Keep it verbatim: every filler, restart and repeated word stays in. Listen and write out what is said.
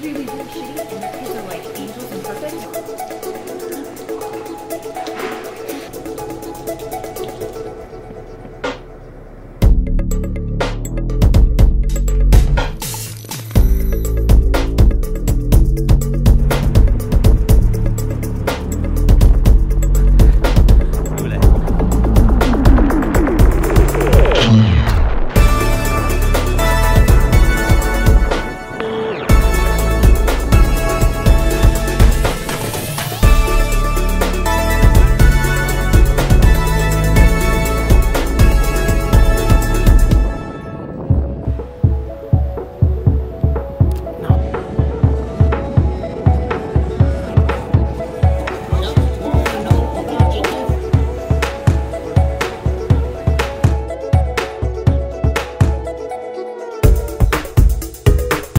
really, really shitty, and their kids are like angels and perfect.